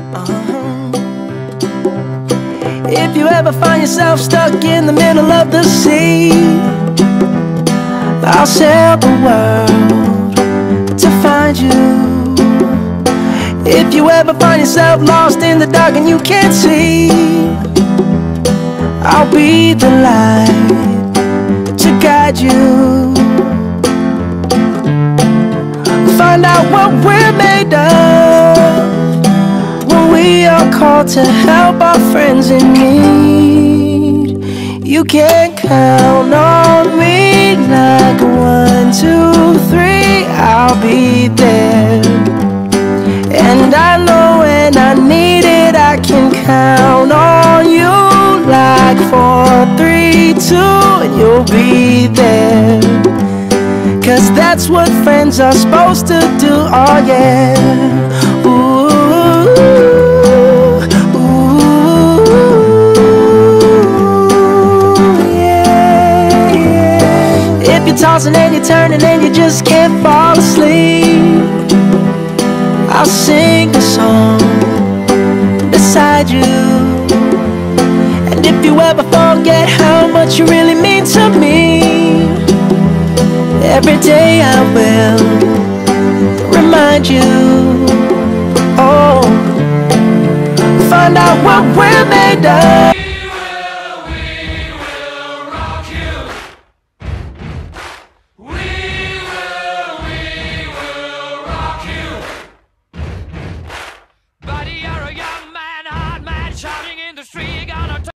If you ever find yourself stuck in the middle of the sea, I'll sail the world to find you. If you ever find yourself lost in the dark and you can't see, I'll be the light to guide you. Find out what we're made of when we are called to help our friends in need. You can count on me like 1, 2, 3, I'll be there. And I know when I need it, I can count on you like 4, 3, 2, and you'll be there. 'Cause that's what friends are supposed to do, oh yeah. Ooh, ooh, yeah, yeah. If you're tossing and you're turning and you just can't fall asleep, I'll sing a song beside you. And if you ever forget how much you really mean to me, every day I will remind you. Oh, find out what we're made of.